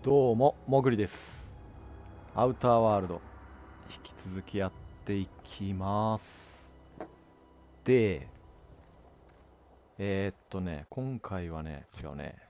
どうも、もぐりです。アウターワールド、引き続きやっていきます。で、今回はね、違うね、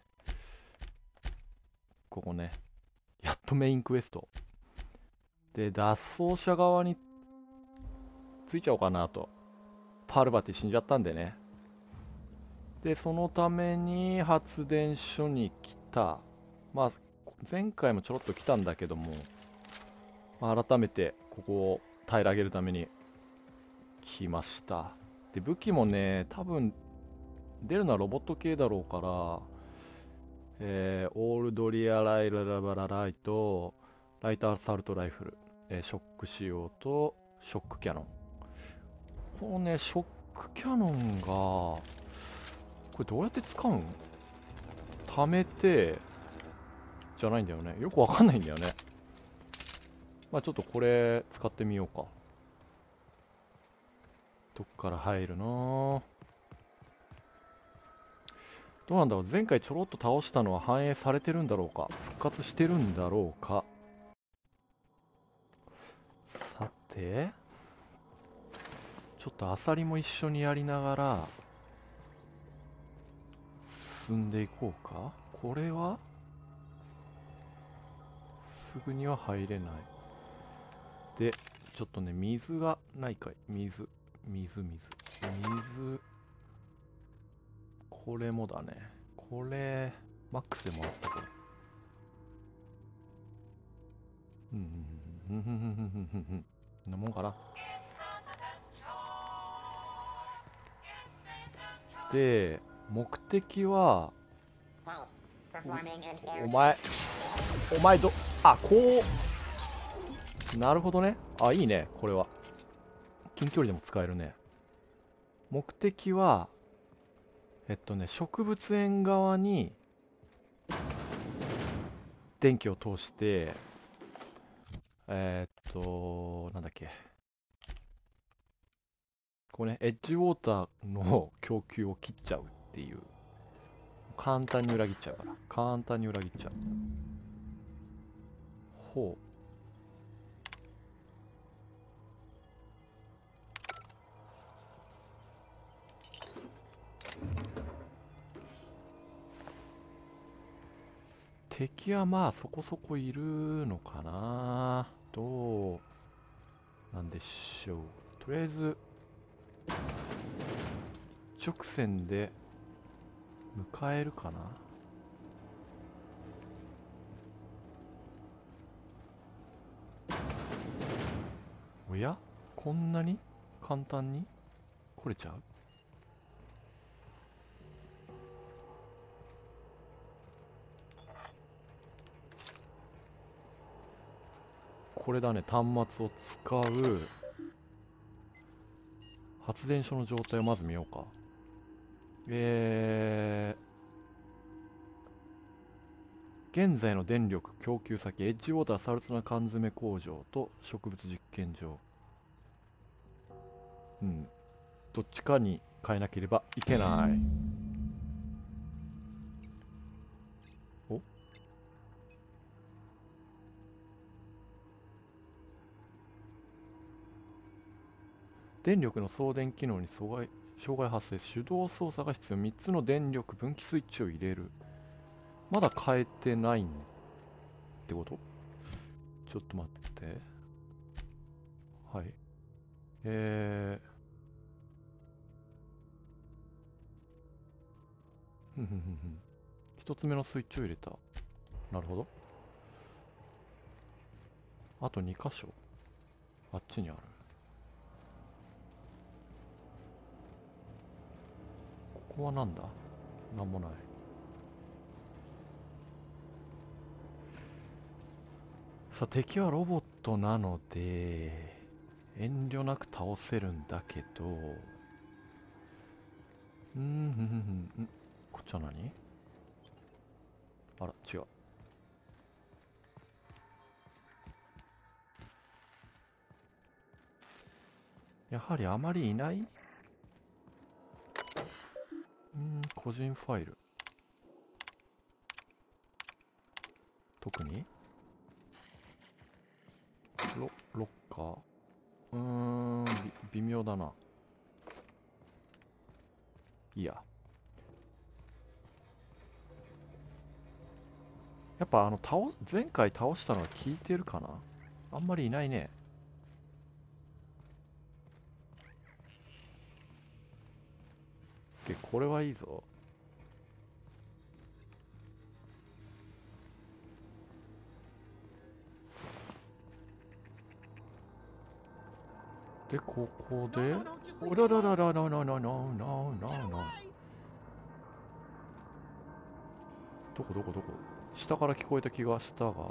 ここね、やっとメインクエスト。で、脱走者側についちゃおうかなと。パルバティ死んじゃったんでね。で、そのために発電所に来た。まあ、前回もちょろっと来たんだけども、改めてここを平らげるために来ました。で、武器もね、多分出るのはロボット系だろうから、オールドリアライララバラライト、ライトアサルトライフル、ショック仕様とショックキャノン。このね、ショックキャノンが、これどうやって使うん？貯めて、じゃないんだよね。よくわかんないんだよね。まあちょっとこれ使ってみようか。どっから入るの？どうなんだろう。前回ちょろっと倒したのは反映されてるんだろうか。復活してるんだろうか。さて、ちょっとアサリも一緒にやりながら進んでいこうか。これはすぐには入れない。で、ちょっとね、水がないかい。水。これもだね。これ、マックスでもらったこれ。うん、うん、うん、うん、うん、うん、うん、うん。こんなもんかな。で、目的は、お前、お前こう、なるほどね。あ、いいね、これは。近距離でも使えるね。目的は、植物園側に電気を通して、なんだっけ。こうね、エッジウォーターの供給を切っちゃうっていう。簡単に裏切っちゃうから。簡単に裏切っちゃう。ほう。敵はまあそこそこいるのかな。どうなんでしょう。とりあえず、一直線で迎えるかな。おや、こんなに簡単に来れちゃう？これだね、端末を使う発電所の状態をまず見ようか。現在の電力供給先、エッジウォーターサルツナ缶詰工場と植物実験場。うん。どっちかに変えなければいけない。お、電力の送電機能に障害発生。手動操作が必要。3つの電力分岐スイッチを入れる。まだ変えてないってこと？ちょっと待って。はい。ふんふんふんふん。一つ目のスイッチを入れた。なるほど。あと2箇所。あっちにある。ここはなんだ？なんもない。さあ、敵はロボットなので、遠慮なく倒せるんだけど、ふんふんふんふん。こっちは何？あら、違う。やはりあまりいない？個人ファイル。 特にロッカー微妙だな。いいや。やっぱ前回倒したのは効いてるかな。あんまりいないね。これはいいぞ。で、ここで、おららららららららららら。どこ下から聞こえた気がしたが。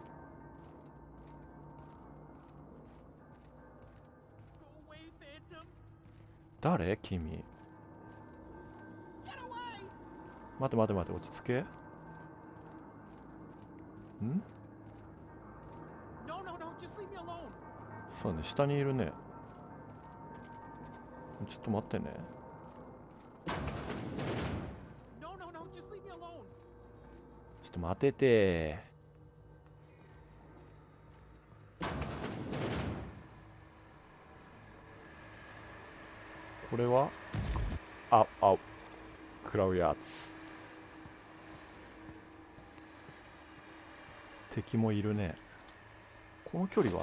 誰君。待て、落ち着け。そうね、下にいるね。ちょっと待ってね。ちょっと待てて。これは食らうやつ。敵もいるね。この距離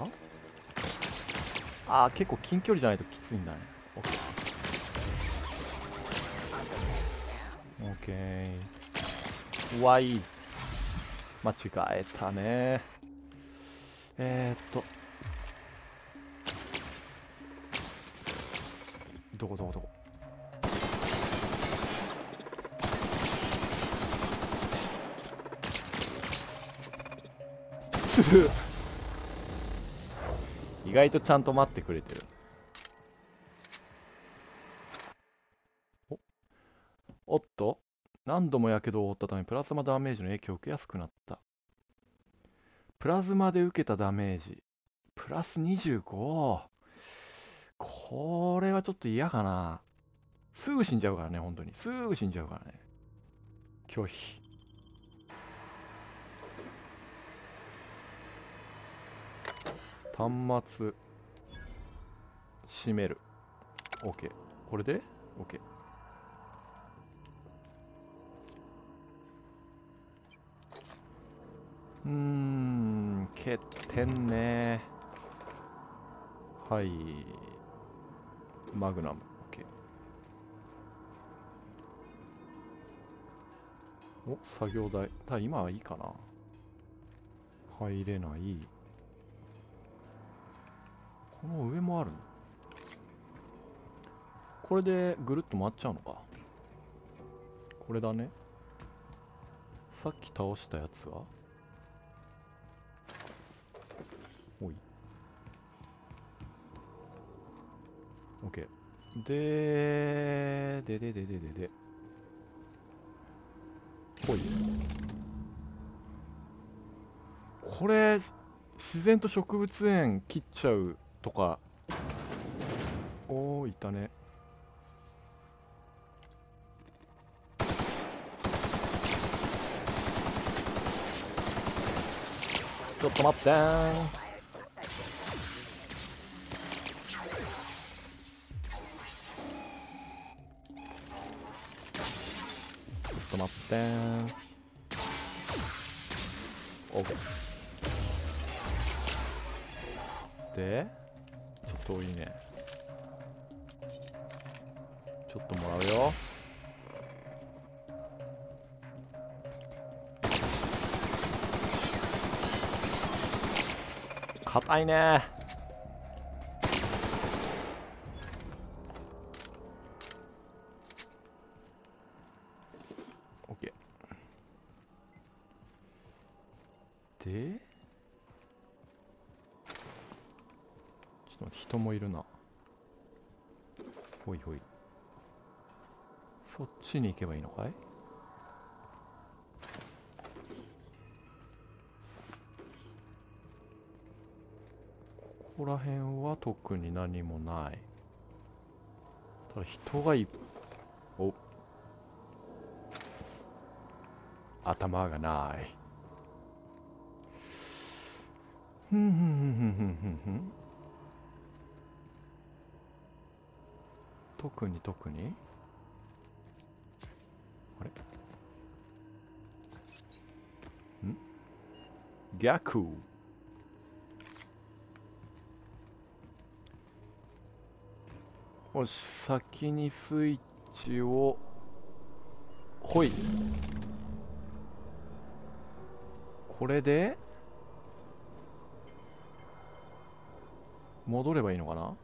は結構近距離じゃないときついんだね。オッケー。わい。間違えたね。どこ意外とちゃんと待ってくれてる。おっと、何度も火傷を負ったためプラズマダメージの影響を受けやすくなった。プラズマで受けたダメージプラス25。これはちょっと嫌かな。すぐ死んじゃうからね。本当にすぐ死んじゃうからね。拒否。端末閉める。 OK。 これで OK。 欠点ね。はい。マグナム OK。 作業台。今はいいかな。入れない。この上もあるの。これでぐるっと回っちゃうのか。これだね。さっき倒したやつはおい。 OK。 でほい。これ自然と植物園切っちゃうとか。いたね。ちょっと待ってー。ちょっと待ってー。 OK。 でちょっと多いね。ちょっともらうよ。硬いね。オッケー。でちょっと待って、人もいるな。ほいほい。そっちに行けばいいのかい。ここら辺は特に何もない。ただ人が頭がない。 ふんふんふんふんふんふんふん。特に特に。あれん逆。よし、先にスイッチを、ほい。これで、戻ればいいのかな。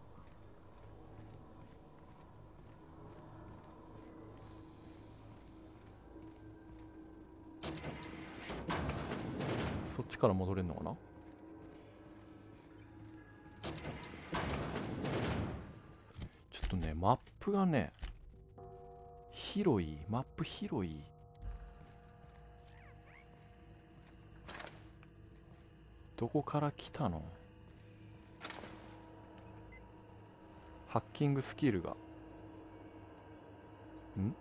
そっちから戻れるのかな。ちょっとね、マップがね、広い。マップ広い。どこから来たの。ハッキングスキルが。ん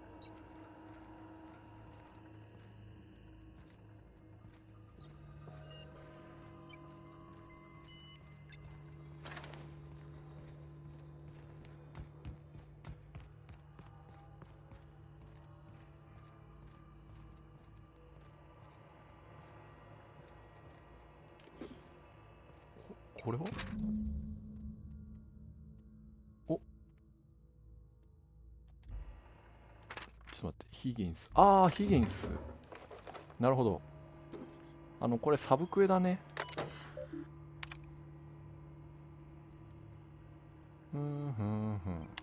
これはお、ちょっと待って、ヒギンス。ああ、ヒギンス。なるほど。これサブクエだね。ふんふんふん。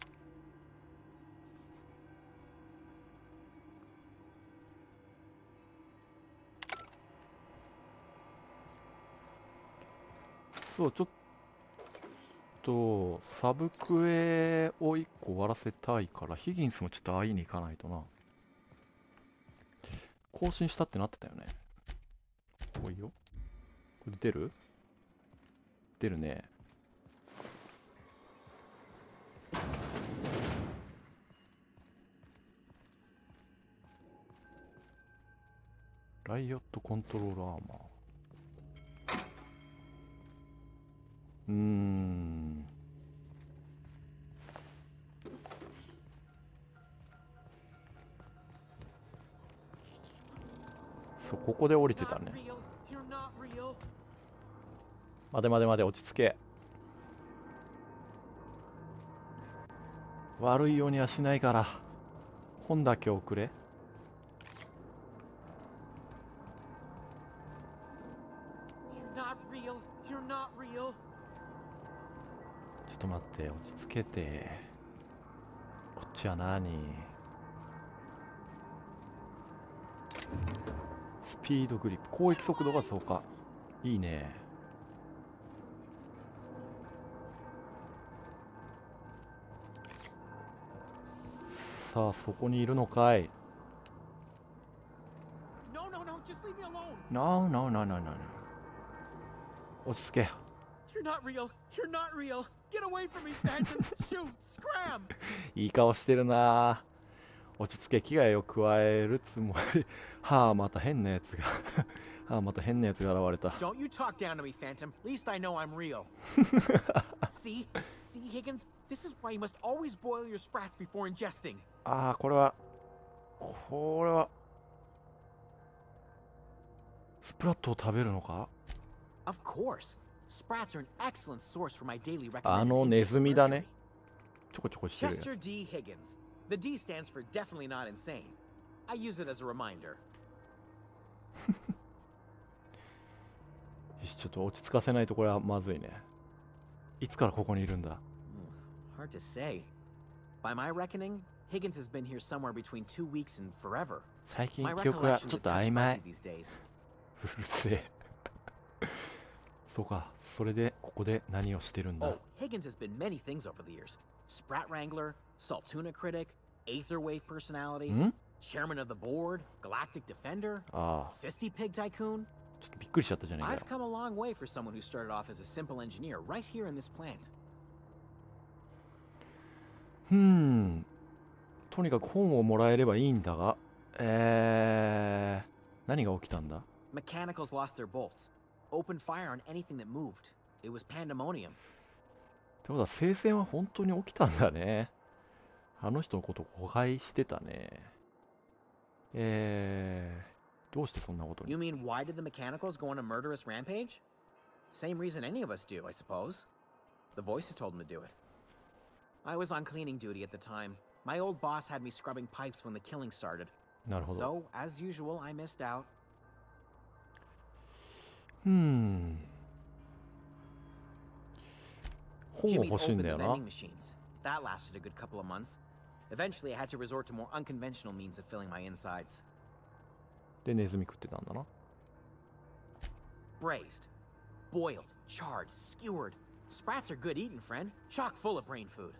そう、ちょっと、サブクエを1個終わらせたいから、ヒギンスもちょっと会いに行かないとな。更新したってなってたよね。おいよ。これ出る出るね。ライオットコントロールアーマー。そう、ここで降りてたね。待て待て待て、落ち着け。悪いようにはしないから。本だけ送れ。ちょっと待って、落ち着けて。こっちは何。スピードグリップ。攻撃速度が増加。いいね。さあ、そこにいるのかい。No, no, no, no, no. 落ち着け。いい顔してるな。落ち着け、危害を加えるつもり。はあ、また変なやつが。はあ、また変なやつが現れた。 Don't you talk down to me, Phantom. At least I know I'm real. See, Higgins. This is why you must always boil your sprats before ingesting. ああ、これはスプラットを食べるのか。 Of course. Sprats are an excellent source for my daily あ recommended のネ intake ズ of ミだ mercury. ね。ちょこちょこしてるよ。 Chester D. Higgins. The D stands for definitely not insane. I use it as a reminder. よし、ちょっと落ち着かせないとこれはまずいね。いつからここにいるんだ。 Hard to say. By my reckoning, Higgins has been here somewhere between 2 weeks and forever. 最近 My 記憶が recollection's ちょ a っと touch 曖 fuzzy 昧。 these days. うるせえ。そうか、それでここで何をしてるんだ。 Oh, Higgins has been many things over the years. Sprat Wrangler, Saltuna Critic, Aetherwave Personality, ん Chairman of the Board, Galactic Defender, ああ、 Sisty Pig Tycoon. ちょっとびっくりしちゃったじゃねえかよ。 I've come a long way for someone who started off as a simple engineer right here in this plant. とにかく本をもらえればいいんだが、何が起きたんだ。 Mechanicals lost their bolts. opened fire on anything that moved. It was pandemonium. ってことは聖戦は本当に起きたんだね。あの人のことを誤解してたね。どうしてそんなことに？ You mean why did the mechanicals go on a murderous rampage? Same reason any of us do, I suppose. The voices told them to do it. I was on cleaning duty at the time. My old boss had me scrubbing pipes when the killing started. なるほど。 So, as usual, I missed out. 本を Jimmy 欲しいん opened だ the よな。 vending machines. That lasted a good couple of months. Eventually, I had to resort to more unconventional means of filling my insides. で、ネズミ食ってたんだな。 Braised, boiled, charred, skewered. Sprats are good eating, friend. Chock full of brain food.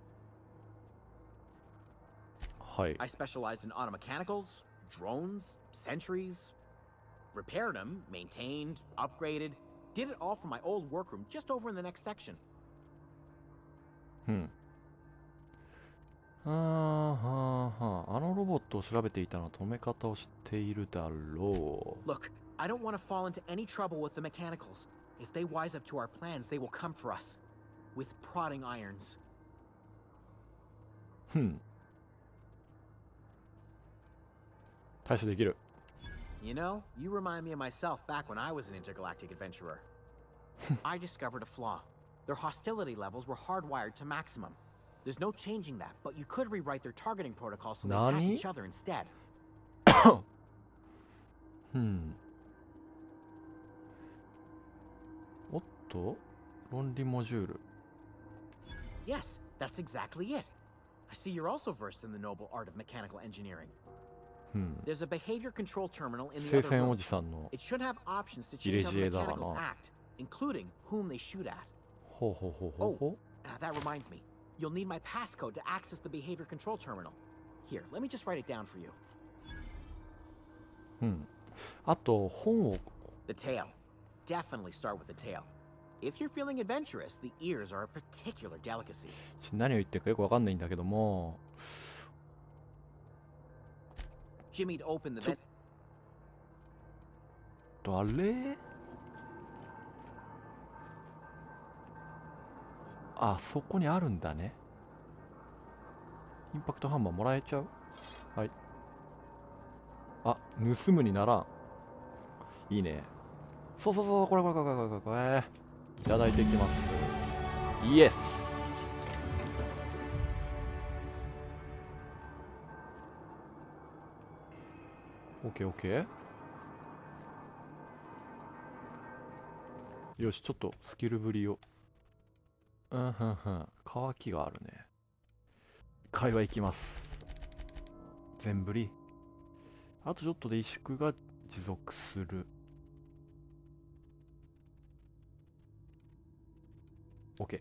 はい。 I specialized in automechanicals, drones, sentries. Repaired them, maintained, upgraded. Did it all from my old workroom just over in the next section. うん。はあはあ。あのロボットを調べていたのは止め方を知っているだろう。 Look, I don't want to fall into any trouble with the mechanicals. If they wise up to our plans, they will come for us. With prodding irons. 対処できる。 You know, you remind me of myself back when I was an intergalactic adventurer. I discovered a flaw. Their hostility levels were hardwired to maximum. There's no changing that, but you could rewrite their targeting protocol so they attack Nani? each other instead. おっと、論理モジュール。 Yes, that's exactly it. I see you're also versed in the noble art of mechanical engineering. There's a behavior control terminal in the 聖 other 戦お room. じさんの It should have options to change how the 入れ知恵だわな。 mechanicals act, including whom they shoot at. ほうほうほうほうほ That reminds me. You'll need my passcode to access the behavior control terminal. Here, let me just write it down for you. う。あと、本を、 The tail. Definitely start with the tail. If you're feeling adventurous, the ears are a particular delicacy. 何を言ってるかよくわかんないんだけども、 Jimmy'd open the vent. あれ？あ、そこにあるんだね。インパクトハンマーもらえちゃう？はい。あ、盗むにならん。いいね。そうそうそう、これ。いただいていきます。イエス。オッケーオッケー。よし、ちょっとスキルぶりを。乾きがあるね。会話いきます。全振り。あとちょっとで萎縮が持続する。OK。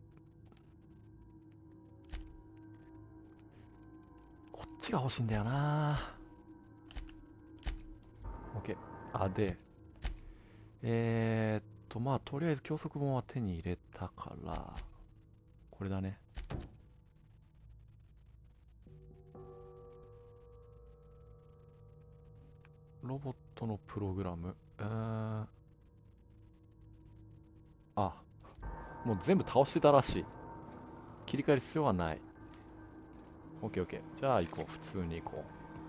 こっちが欲しいんだよな。OK。あ、で、まあ、とりあえず教則本は手に入れたから、これだね。ロボットのプログラム。あ、もう全部倒してたらしい。切り替える必要はない。OK。じゃあ行こう。普通に行こ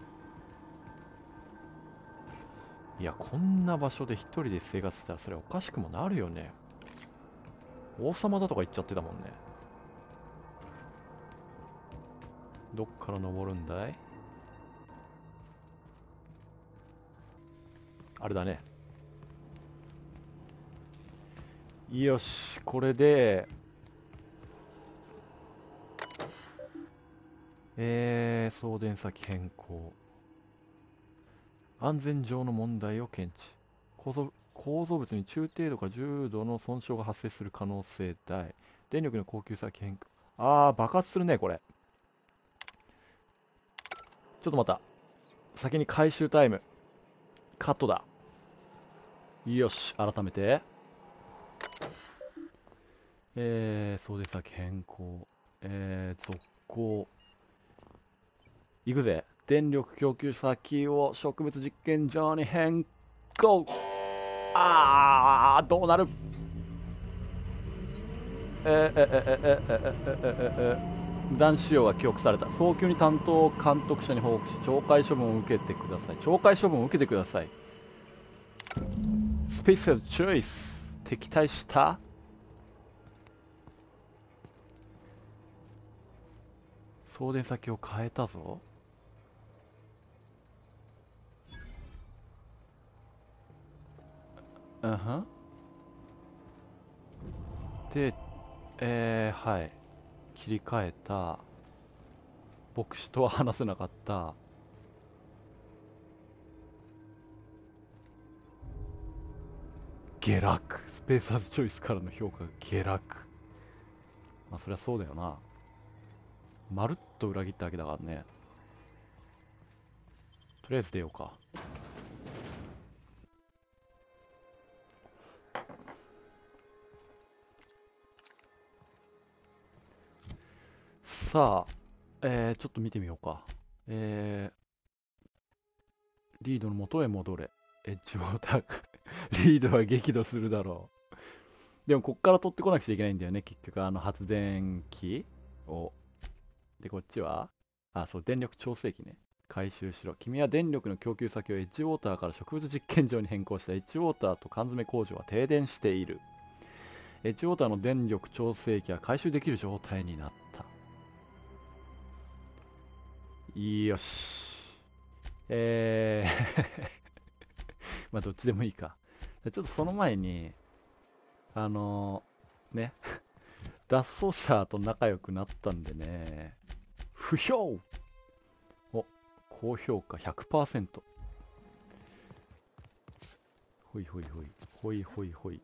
う。いや、こんな場所で一人で生活したらそれおかしくもなるよね。王様だとか言っちゃってたもんね。どっから登るんだい？あれだね。よし、これで、送電先変更。安全上の問題を検知。構造物に中程度か重度の損傷が発生する可能性大。電力の供給先変更。爆発するね、これ。ちょっと待った。先に回収タイム。カットだ。よし、改めて。送電先変更。続行。いくぜ。電力供給先を植物実験場に変更。 あー、どうなる。無断使用が記憶された。早急に担当監督者に報告し、懲戒処分を受けてください。懲戒処分を受けてください。スペースhas choice。敵対した。送電先を変えたぞ。うんふん。で、はい。切り替えた。牧師とは話せなかった。下落。スペーサーズチョイスからの評価が下落。まあそりゃそうだよな。まるっと裏切ったわけだからね。とりあえず出ようか。さあ、ちょっと見てみようか。リードの元へ戻れ。エッジウォーターリードは激怒するだろう。でもこっから取ってこなくちゃいけないんだよね、結局発電機を。で、こっちはそう、電力調整器ね。回収しろ。君は電力の供給先をエッジウォーターから植物実験場に変更した。エッジウォーターと缶詰工場は停電している。エッジウォーターの電力調整器は回収できる状態になった。よし。まあどっちでもいいか。ちょっとその前に、ね、脱走者と仲良くなったんでね、不評お、高評価 100%。ほいほいほい。ほいほいほい。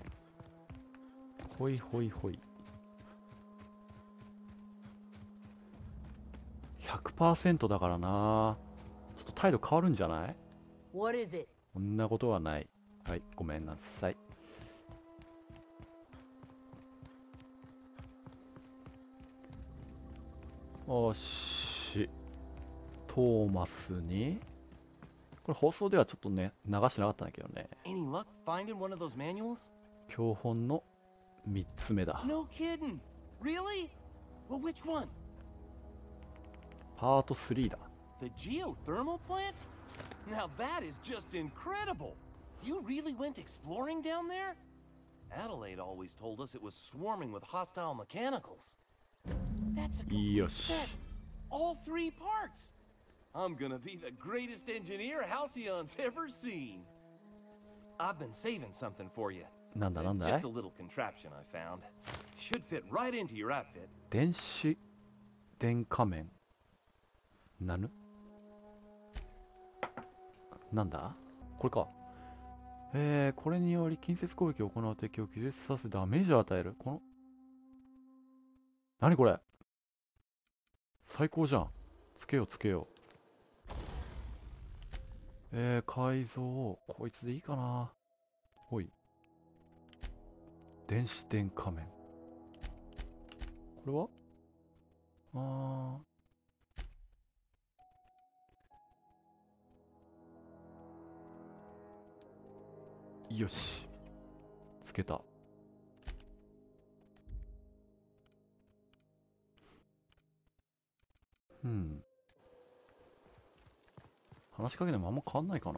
ほいほいほい。100% だからな。ちょっと態度変わるんじゃない？ What is it? こんなことはない。はい、ごめんなさい。よし。トーマスに、これ放送ではちょっとね、流してなかったんだけどね。 Any luck finding one of those manuals? 教本の3つ目だ。 No kidding. Really? Well, which one? パート3だ。 The geothermal plant? Now that is just incredible. You really went exploring down there? Adelaide always told us it was swarming with hostile mechanicals. That's a complete set. All 3 parts. I'm gonna be the greatest engineer Halcyon's ever seen. I've been saving something for you. なんだなんだい？ Just a little contraption I found. Should fit right into your outfit. 電子電仮面。なぬ？なんだこれか。これにより近接攻撃を行う敵を気絶させダメージを与える。この、何これ？最高じゃん。つけようつけよう。改造を、こいつでいいかな。ほい。電子電仮面。これはよし。つけた。話しかけてもあんま変わんないかな。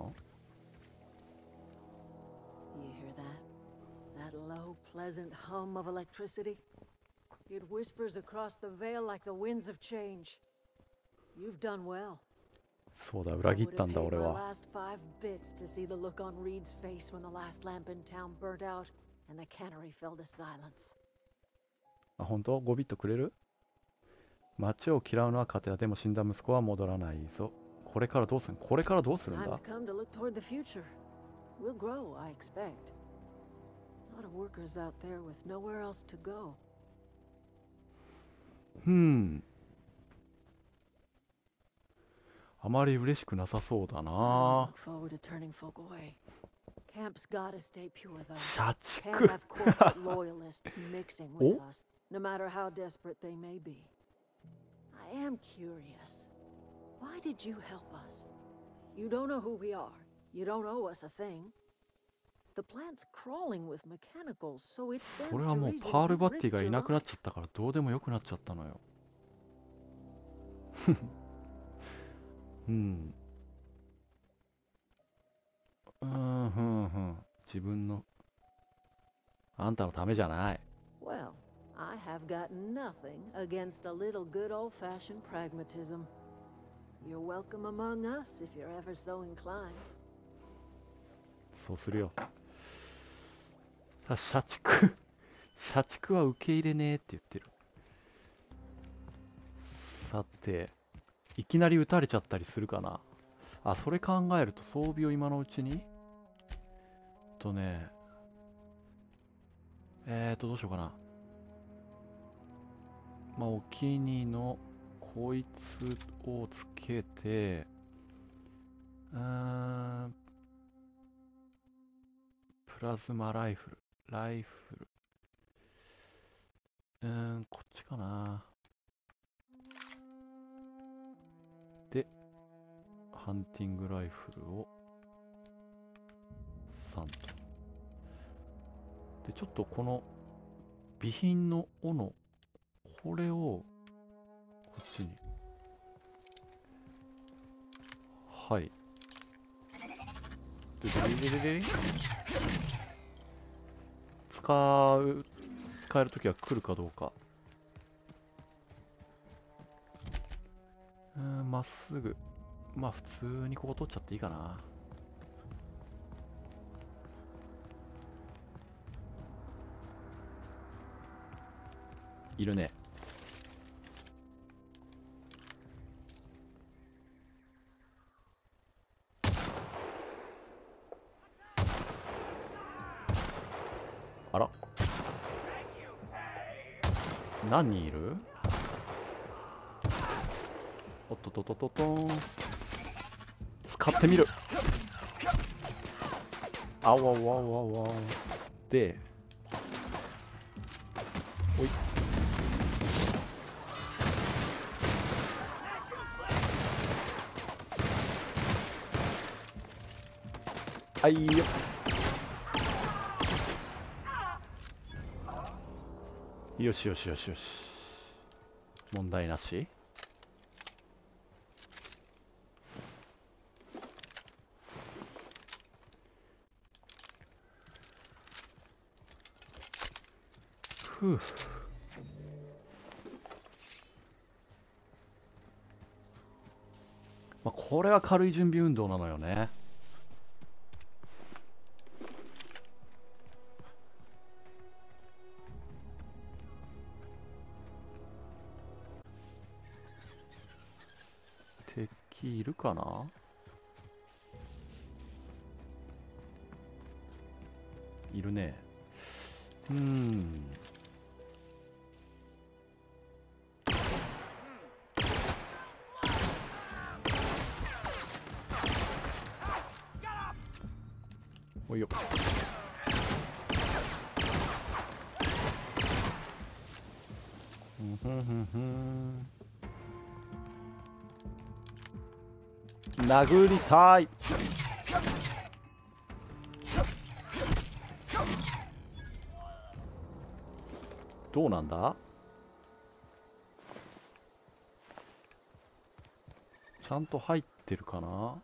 You hear that? That low, pleasant hum of electricity? It whispers across the veil like the winds of change. You've done well. そうだ、裏切ったんだ I would have 俺 paid my は。 last 5 bits to see the look on Reed's face when the last lamp in town burnt out and the cannery fell to silence. あ、本当？5ビットくれる？街を嫌うのは家庭でも死んだ息子は戻らないぞ。これからどうする？これからどうするんだ？ Time's come to look toward the future. We'll grow, I expect. A lot of workers out there with nowhere else to go. あまり嬉しくなさそうだ I な。 look forward to turning folk away. Camp's gotta stay pure, though. 社畜 Can't have corporate loyalists mixing with us, no matter how desperate they may be. I am curious. Why did you help us? You don't know who we are. You don't owe us a thing. The plant's crawling with mechanicals, so it そ stands れ to はもう reason パール you've バッティ risked がい your なくなっ life. ちゃったからどうでもよくなっちゃったのよ。うん。自分の、あんたのためじゃない。 Well, I have got nothing against a little good old-fashioned pragmatism. You're welcome among us if you're ever so inclined. そうするよ。社畜社畜は受け入れねえって言ってる。さて、いきなり撃たれちゃったりするかな。あ、それ考えると装備を今のうちにどうしようかな。まあ、お気にのこいつをつけて、プラズマライフル、こっちかな。で、ハンティングライフルを3と。で、ちょっとこの備品の斧、これをこっちに。はい。使えるときは来るかどうか。まっすぐ。まあ普通にここ取っちゃっていいかな。いるね。あら、何人いる？おっとととととん。使ってみる。あわわわわ。で、おい。あいよ。よしよしよしよし。問題なし。ふう。まあ、これは軽い準備運動なのよね。敵いるかな？いるね。おいよ。殴りたい。どうなんだ？ちゃんと入ってるかな？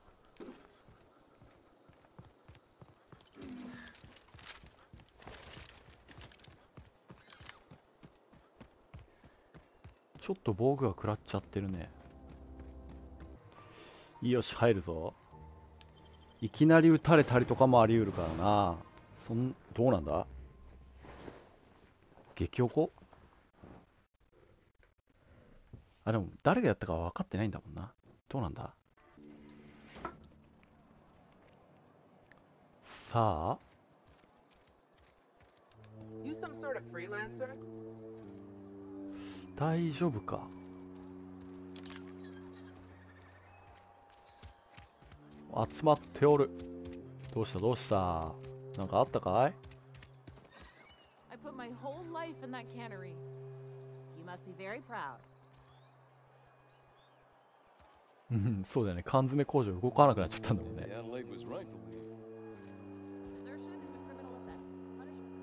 ちょっと防具が食らっちゃってるね。よし、入るぞ。いきなり撃たれたりとかもあり得るからな。どうなんだ？激おこ？あ、でも誰がやったか分かってないんだもんな。どうなんだ？さあ。大丈夫か？集まっておる。どうしたどうした？なんかあったかい ？I put my whole life in that cannery. You must be very proud. そうだよね。缶詰工場動かなくなっちゃったんだもんね。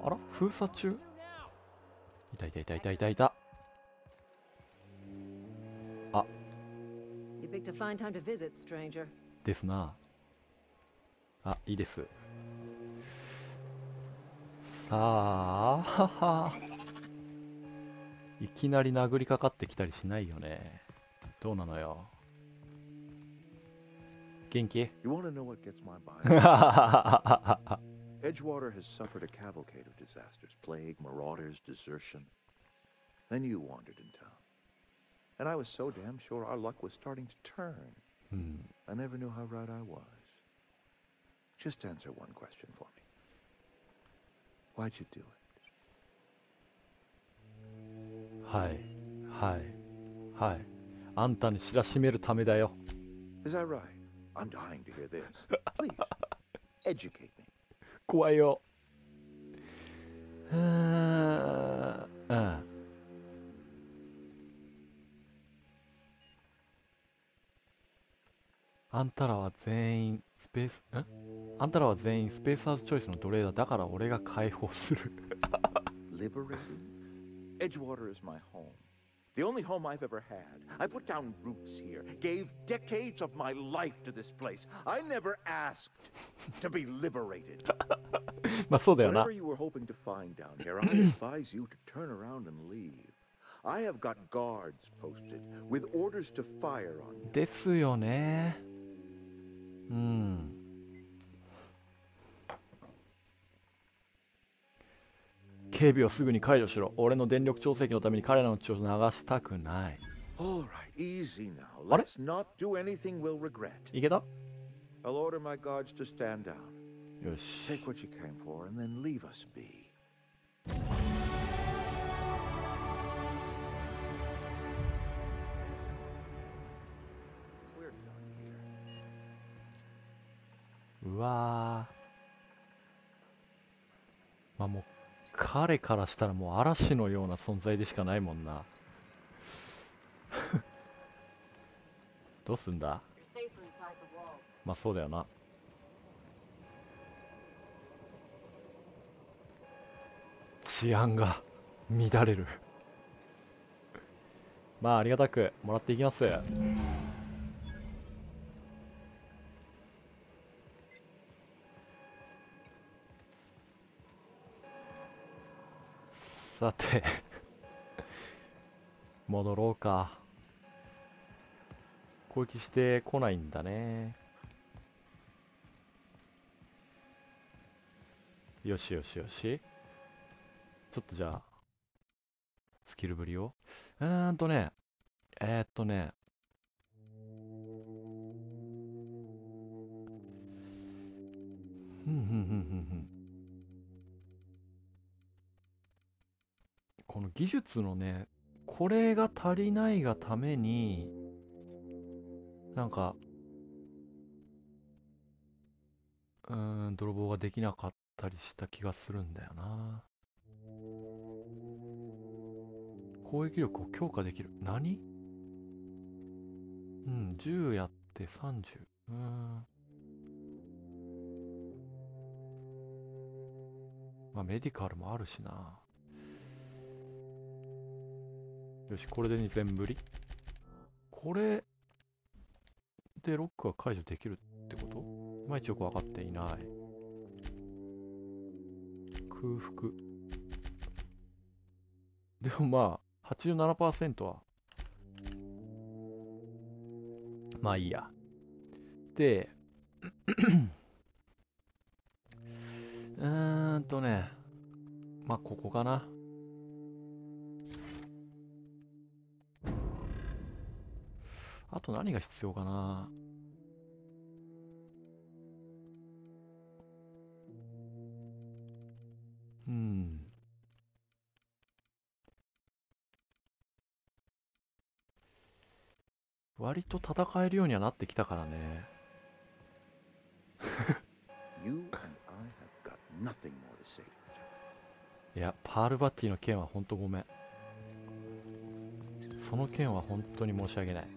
あら封鎖中。いたいたいたいたいたいた。 You picked a fine time to visit, stranger. ですな。あ、いいです。さあ、ははいきなり殴りかかってきたりしないよね。どうなのよ。元気？ You want to know what gets my bile? Edgewater has suffered a cavalcade of disasters, plague, marauders, desertion. Then you wandered in town. And I was so damn sure our luck was starting to turn. I never knew how right I was. Just answer one question for me. Why'd you do it? はいはいはい。あんたに知らしめるためだよ。 Is that right? I'm dying to hear this. Please, educate me. 怖いよ。うん。あんたらは全員スペース、あんたらは全員スペーサーズチョイスの奴隷だ。だから俺が解放する。 Liberated? Edgewater is my home. The only home I've ever had. I put down roots here, gave decades of my life to this place. I never asked to be liberated. まあそうだよな。 Whatever you were hoping to find down here, I advise you to turn around and leave. I have got guards posted with orders to fire on you. ですよね。うん。警備をすぐに解除しろ。俺の電力調整器のために彼らの血を流したくない。 All right, easy now. What? Let's not do anything we'll regret. いけた？ I'll order my guards to stand down. よし。 Take what you came for and then leave us be. We're done here. うわー。まあもう彼からしたらもう嵐のような存在でしかないもんな。どうすんだ？まあそうだよな。治安が乱れる。まあありがたくもらっていきます。さて戻ろうか。攻撃してこないんだね。よしよしよし。ちょっとじゃあスキルぶりをふんふんふんふんふん。この技術のね、これが足りないがために、なんか、泥棒ができなかったりした気がするんだよな。攻撃力を強化できる。何？10やって30。まあメディカルもあるしな。よし、これで2全振り。これでロックは解除できるってこと？いまいちよく分かっていない。空腹。でもまあ、87% は。まあいいや。で、まあここかな。あと何が必要かな。割と戦えるようにはなってきたからね。 You and I have got nothing more to say to each other. いや、パールバッティの件は本当ごめん。その件は本当に申し訳ない。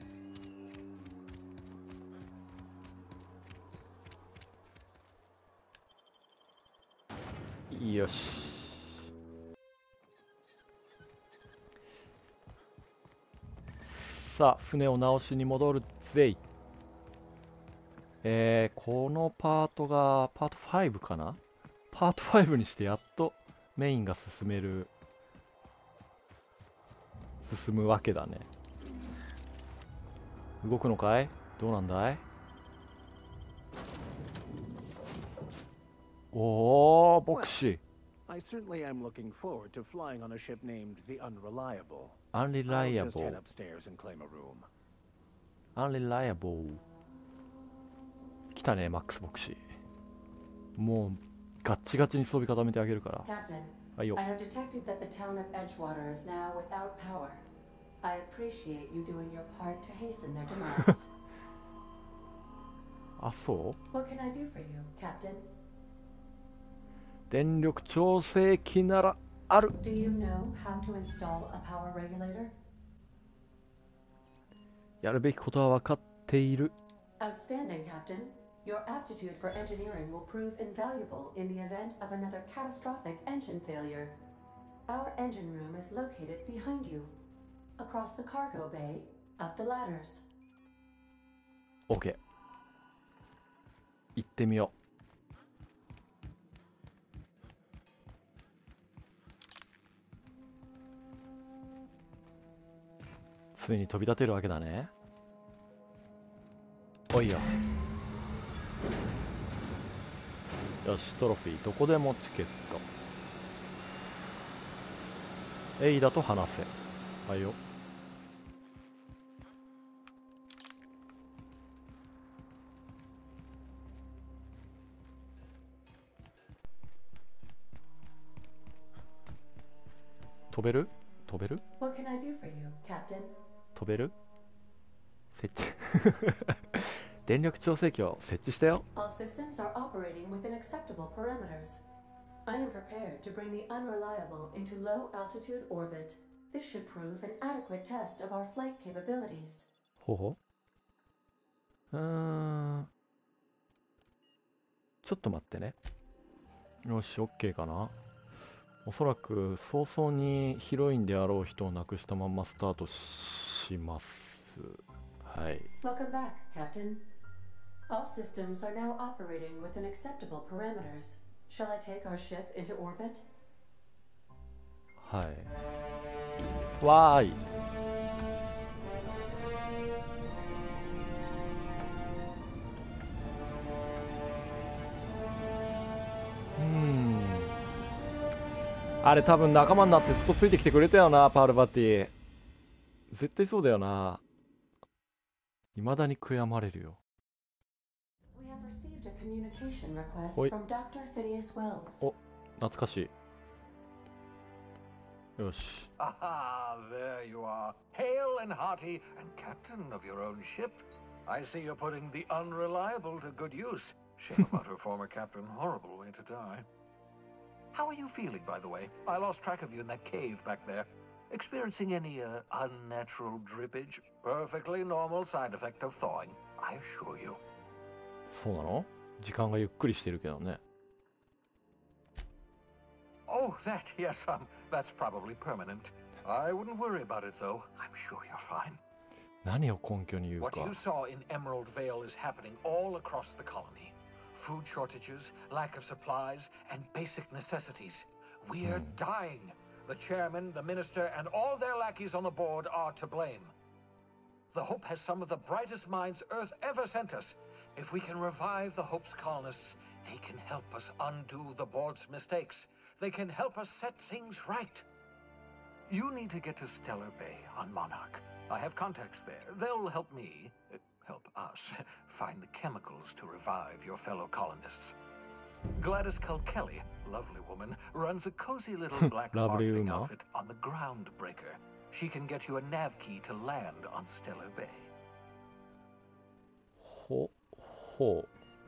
よし。 さあ、船を直しに戻るぜい。このパートがパート5かな。パート5にしてやっとメインが進むわけだね。動くのかい？どうなんだい？おー、牧師。 I certainly am looking forward to flying on a ship named the Unreliable. I'll just Unreliable. head upstairs and claim a room. Unreliable. 来たね、マックス牧師。もうガッチガチに装備固めてあげるから。 Captain, はいよ。 I have detected that the town of Edgewater is now without power. I appreciate you doing your part to hasten their demise. あ、そう？ What can I do for you, Captain? 電力調整器ならある。 Do you know how to install a power regulator? やるべきことは分かっている。 Outstanding, Captain. Your aptitude for engineering will prove invaluable in the event of another catastrophic engine failure. Our engine room is located behind you. Across the cargo bay, up the ladders. OK。行ってみよう。ついに飛び立てるわけだね。おいよ。よし、トロフィーどこでもチケット。エイダと話せ。はいよ。飛べる？飛べる？ What can I do for you, Captain? 飛べる？設置電力調整器を設置したよ。 All systems are operating within acceptable parameters. I am prepared to bring the Unreliable into low altitude orbit. This should prove an adequate test of our flight capabilities. ほうほう。ちょっと待ってね。よし、OK かな。おそらく早々にヒロインであろう人を亡くしたままスタートします。はい。 Welcome back, Captain. All systems are now operating within acceptable parameters. Shall I take our ship into orbit? はい。わーい。あれ多分仲間になってずっとついてきてくれたよな、パールバティ。絶対そうだよな。未だに悔やまれるよ。 We have received a communication request Oi. from Dr. Phineas Wells. お、懐かしい。よし。 Ah, there you are, hale and hearty, and captain of your own ship. I see you're putting the Unreliable to good use. Shame about her former captain. Horrible way to die. How are you feeling, by the way? I lost track of you in that cave back there. Experiencing any unnatural drippage? Perfectly normal side effect of thawing, I assure you. そうなの？時間がゆっくりしてるけどね。 Oh, that, yes, that's probably permanent. I wouldn't worry about it, though. I'm sure you're fine. 何を根拠に言う What か。 you saw in Emerald Vale is happening all across the colony. Food shortages, lack of supplies, and basic necessities. We're dying. The chairman, the minister, and all their lackeys on the board are to blame. The Hope has some of the brightest minds Earth ever sent us. If we can revive the Hope's colonists, they can help us undo the board's mistakes. They can help us set things right. You need to get to Stellar Bay on Monarch. I have contacts there. They'll help me, help us, find the chemicals to revive your fellow colonists. Gladys Kilkelly, lovely woman, runs a cozy little black Lovely marketing woman. outfit on the Groundbreaker. She can get you a nav key to land on Stellar Bay. ほう。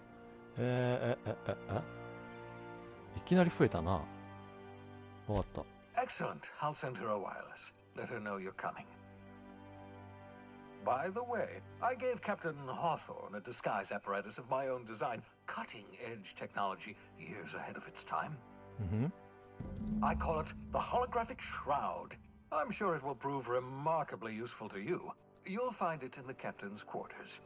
いきなり増えたな。わかった。 Excellent. I'll send her a wireless. Let her know you're coming. By the way, I gave Captain Hawthorne a disguise apparatus of my own design, cutting-edge technology, years ahead of its time. I call it the Holographic Shroud. I'm sure it will prove remarkably useful to you. You'll find it in the captain's quarters.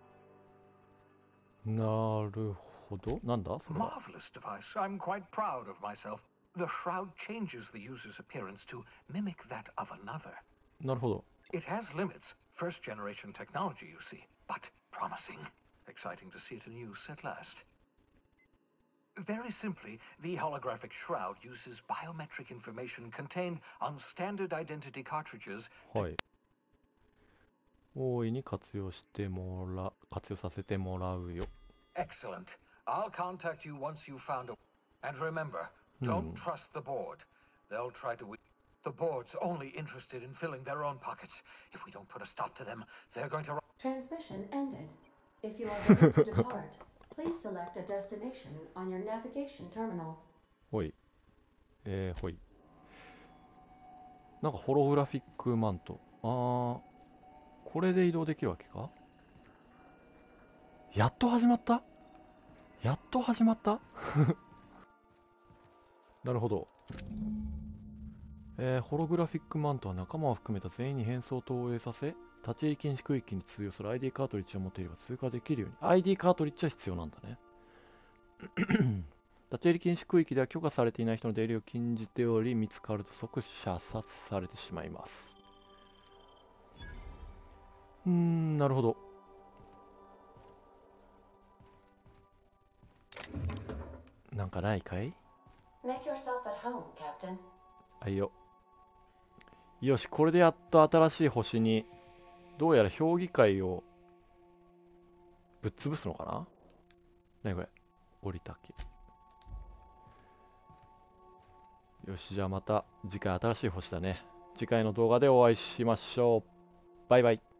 なるほど。なんだそれは。 Marvelous device. I'm quite proud of myself. The shroud changes the user's appearance to mimic that of another. なるほど。 It has limits. First generation technology, you see. But promising. Exciting to see it in use at last. Very simply, the holographic shroud uses biometric information contained on standard identity cartridges. はい。大いに活用させてもらうよ。 Excellent. I'll contact you once you've found a... And remember, don't trust the board. They'll try to... The board's only interested in filling their own pockets. If we don't put a stop to them, they're going to... Transmission ended. If you are ready to depart, please select a destination on your navigation terminal. ほい。ほい。なんかホログラフィックマント。これで移動できるわけか？やっと始まった？やっと始まったなるほど。ホログラフィックマントは仲間を含めた全員に変装を投影させ、立ち入り禁止区域に通用する ID カートリッジを持っていれば通過できるように。ID カートリッジは必要なんだね。立ち入り禁止区域では許可されていない人の出入りを禁じており、見つかると即射殺されてしまいます。なるほど。なんかないかい？ Make yourself at home, Captain. はいよ。よし、これでやっと新しい星に、どうやら評議会をぶっ潰すのかな？何これ？降りたけ。よし、じゃあまた次回新しい星だね。次回の動画でお会いしましょう。バイバイ。